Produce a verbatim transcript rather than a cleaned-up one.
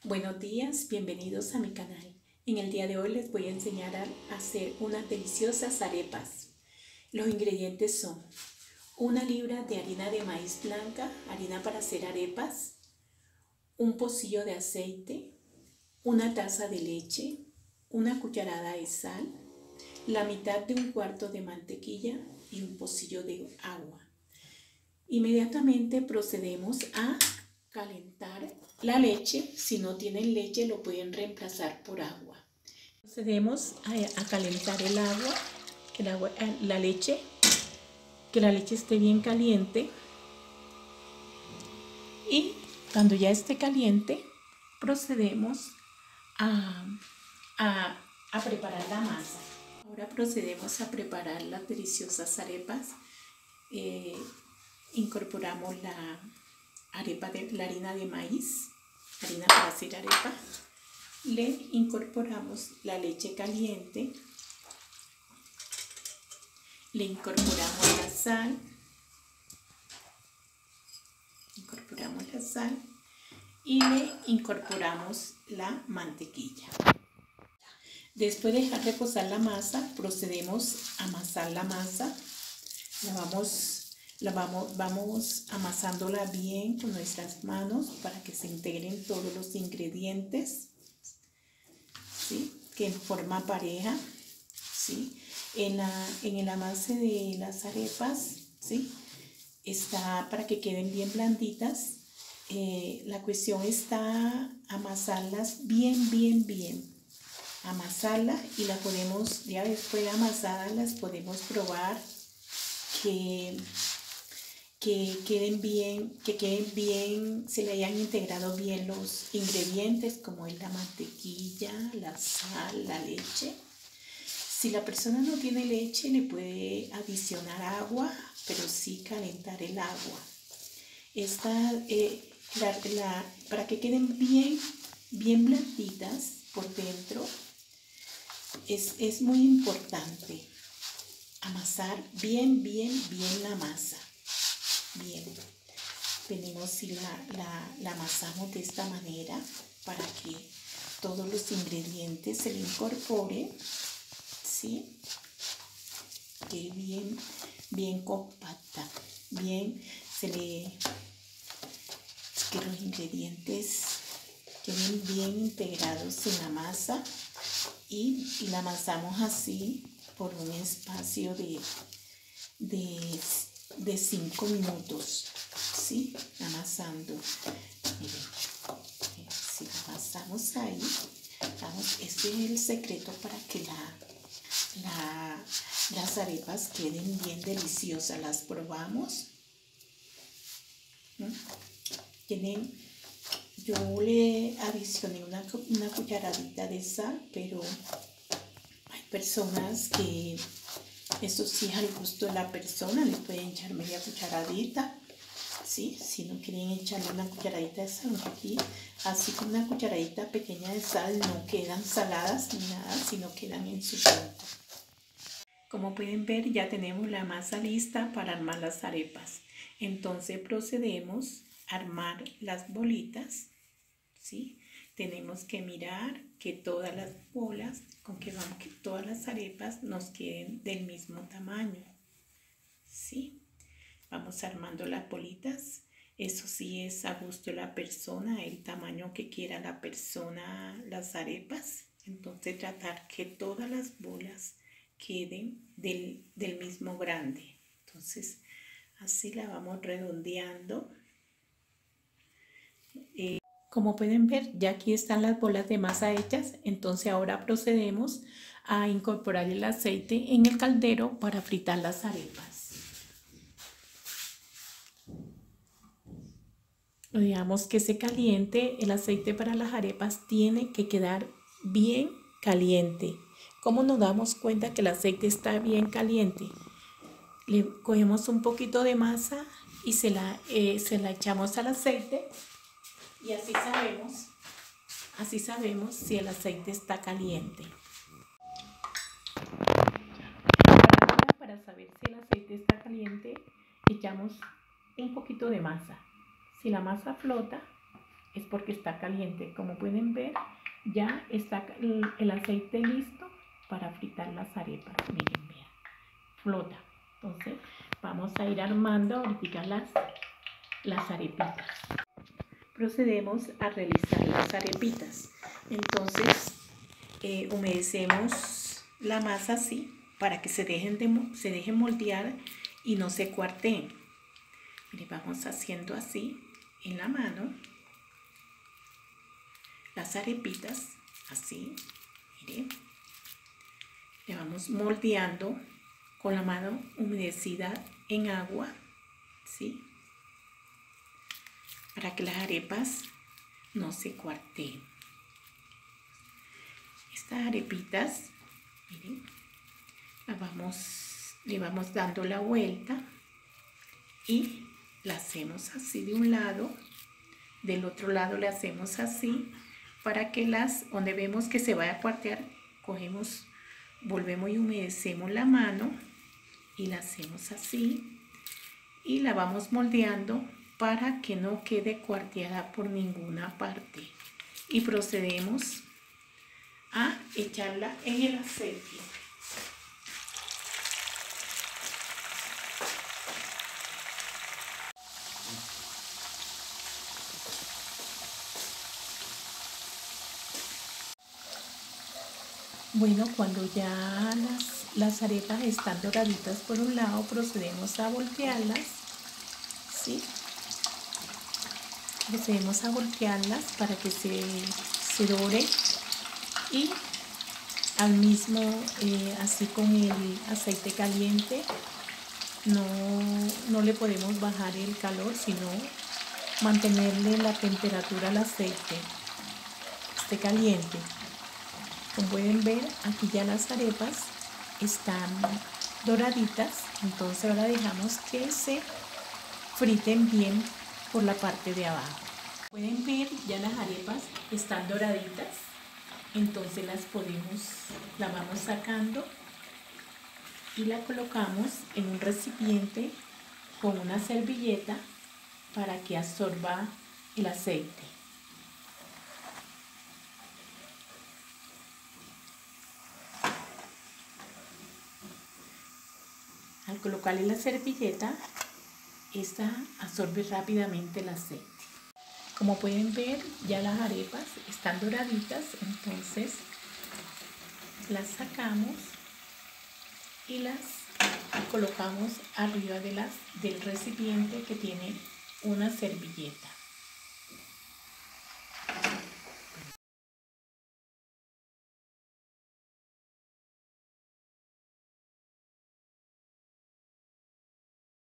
Buenos días, bienvenidos a mi canal. En el día de hoy les voy a enseñar a hacer unas deliciosas arepas. Los ingredientes son una libra de harina de maíz blanca, harina para hacer arepas, un pocillo de aceite, una taza de leche, una cucharada de sal, la mitad de un cuarto de mantequilla y un pocillo de agua. Inmediatamente procedemos a calentar la leche. Si no tienen leche, lo pueden reemplazar por agua. Procedemos a, a calentar el agua, que el agua, la leche, que la leche esté bien caliente. Y cuando ya esté caliente, procedemos a, a, a preparar la masa. Ahora procedemos a preparar las deliciosas arepas. Eh, incorporamos la arepa de la harina de maíz, harina para hacer arepa. Le incorporamos la leche caliente, le incorporamos la sal, incorporamos la sal y le incorporamos la mantequilla. Después de dejar reposar la masa, procedemos a amasar la masa. La vamos La vamos, vamos amasándola bien con nuestras manos para que se integren todos los ingredientes, ¿sí? Que en forma pareja, ¿sí? En, la, en el amase de las arepas, ¿sí? Está para que queden bien blanditas. Eh, la cuestión está amasarlas bien, bien, bien. Amasarlas y las podemos, ya después de amasadas, las podemos probar que... que queden bien, que queden bien, se le hayan integrado bien los ingredientes como es la mantequilla, la sal, la leche. Si la persona no tiene leche, le puede adicionar agua, pero sí calentar el agua. Esta, eh, la, la, para que queden bien, bien blanditas por dentro, es, es muy importante amasar bien, bien, bien la masa. Bien, venimos y la, la, la amasamos de esta manera para que todos los ingredientes se le incorporen, ¿sí? Que bien, bien compacta, bien, se le, que los ingredientes queden bien integrados en la masa y, y la amasamos así por un espacio de, de de cinco minutos, ¿sí? Amasando. Miren, si la amasamos ahí, vamos, este es el secreto para que la, la, las arepas queden bien deliciosas. Las probamos. ¿Mm? Tienen, yo le adicioné una, una cucharadita de sal, pero hay personas que eso sí es al gusto de la persona, le pueden echar media cucharadita, ¿sí? Si no quieren echarle una cucharadita de sal, aquí, así con una cucharadita pequeña de sal no quedan saladas ni nada, sino quedan en su punto. Como pueden ver, ya tenemos la masa lista para armar las arepas. Entonces procedemos a armar las bolitas, ¿sí? Tenemos que mirar que todas las bolas, con que vamos, que todas las arepas nos queden del mismo tamaño, ¿sí? Vamos armando las bolitas. Eso sí es a gusto de la persona, el tamaño que quiera la persona, las arepas. Entonces tratar que todas las bolas queden del, del mismo grande. Entonces así la vamos redondeando. Eh, Como pueden ver, ya aquí están las bolas de masa hechas. Entonces ahora procedemos a incorporar el aceite en el caldero para fritar las arepas. Digamos que se caliente, el aceite para las arepas tiene que quedar bien caliente. ¿Cómo nos damos cuenta que el aceite está bien caliente? Le cogemos un poquito de masa y se la, eh, se la echamos al aceite. Y así sabemos, así sabemos si el aceite está caliente. Ahora, para saber si el aceite está caliente, echamos un poquito de masa. Si la masa flota, es porque está caliente. Como pueden ver, ya está el, el aceite listo para fritar las arepas. Miren, vean, flota. Entonces vamos a ir armando ahorita las, las arepitas. Procedemos a realizar las arepitas. Entonces eh, humedecemos la masa así para que se dejen, de, se dejen moldear y no se cuarteen. Miren, vamos haciendo así en la mano las arepitas, así, miren. Le vamos moldeando con la mano humedecida en agua, ¿sí? Para que las arepas no se cuarteen. Estas arepitas, miren, las vamos, le vamos dando la vuelta y la hacemos así de un lado, del otro lado le hacemos así, para que las, donde vemos que se vaya a cuartear, cogemos, volvemos y humedecemos la mano y la hacemos así y la vamos moldeando para que no quede cuarteada por ninguna parte, y procedemos a echarla en el aceite. Bueno, cuando ya las, las arepas están doraditas por un lado, procedemos a voltearlas, ¿sí? Procedemos a voltearlas para que se, se dore, y al mismo, eh, así con el aceite caliente, no, no le podemos bajar el calor, sino mantenerle la temperatura al aceite, esté caliente. Como pueden ver, aquí ya las arepas están doraditas, entonces ahora dejamos que se friten bien por la parte de abajo. Pueden ver, ya las arepas están doraditas, entonces las podemos, la vamos sacando y la colocamos en un recipiente con una servilleta para que absorba el aceite. Al colocarle la servilleta, esta absorbe rápidamente el aceite. Como pueden ver, ya las arepas están doraditas, entonces las sacamos y las colocamos arriba de las, del recipiente que tiene una servilleta.